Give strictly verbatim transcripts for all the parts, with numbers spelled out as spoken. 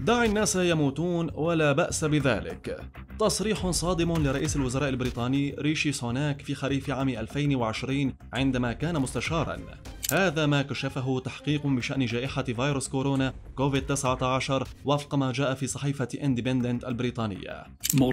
دع الناس يموتون ولا بأس بذلك. تصريح صادم لرئيس الوزراء البريطاني ريشي سوناك في خريف عام ألفين وعشرين عندما كان مستشارا. هذا ما كشفه تحقيق بشأن جائحة فيروس كورونا كوفيد تسعة عشر وفق ما جاء في صحيفة اندبندنت البريطانية.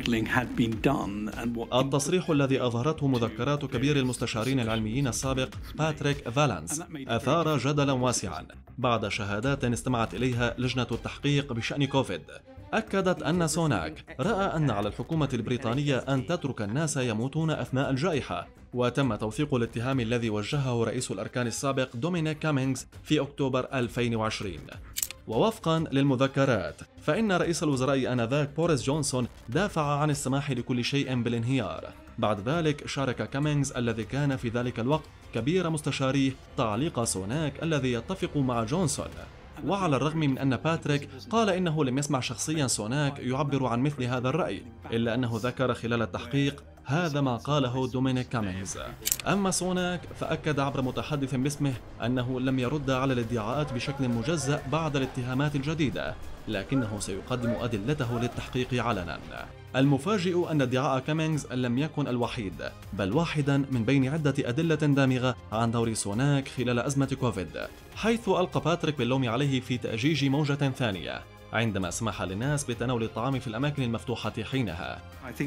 التصريح الذي أظهرته مذكرات كبير المستشارين العلميين السابق باتريك فالانس أثار جدلا واسعا بعد شهادات استمعت إليها لجنة التحقيق بشأن كوفيد. أكدت أن سوناك رأى أن على الحكومة البريطانية أن تترك الناس يموتون أثناء الجائحة، وتم توثيق الاتهام الذي وجهه رئيس الأركان السابق دومينيك كامينغز في أكتوبر ألفين وعشرين. ووفقا للمذكرات فإن رئيس الوزراء آنذاك بوريس جونسون دافع عن السماح لكل شيء بالانهيار. بعد ذلك شارك كامينغز الذي كان في ذلك الوقت كبير مستشاريه تعليق سوناك الذي يتفق مع جونسون. وعلى الرغم من أن باتريك قال إنه لم يسمع شخصيا سوناك يعبر عن مثل هذا الرأي، إلا أنه ذكر خلال التحقيق هذا ما قاله دومينيك كامينغز. أما سوناك فأكد عبر متحدث باسمه أنه لم يرد على الادعاءات بشكل مجزأ بعد الاتهامات الجديدة، لكنه سيقدم أدلته للتحقيق علنا. المفاجئ أن ادعاء كامينغز لم يكن الوحيد، بل واحدا من بين عدة أدلة دامغة عن دور سوناك خلال أزمة كوفيد، حيث ألقى باتريك باللوم عليه في تأجيج موجة ثانية عندما سمح للناس بتناول الطعام في الأماكن المفتوحة حينها.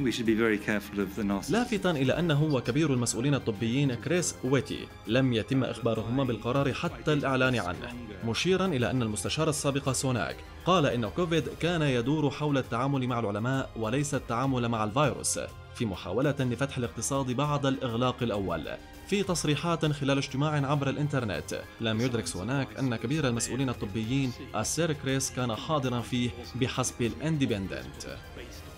لافتا إلى أنه وكبير المسؤولين الطبيين كريس ويتي لم يتم إخبارهما بالقرار حتى الإعلان عنه، مشيرا إلى أن المستشار السابق سوناك قال إن كوفيد كان يدور حول التعامل مع العلماء وليس التعامل مع الفيروس، في محاولة لفتح الاقتصاد بعد الإغلاق الأول. في تصريحات خلال اجتماع عبر الإنترنت لم يدرك سوناك أن كبير المسؤولين الطبيين السير كريس كان حاضرا فيه بحسب الاندبندنت.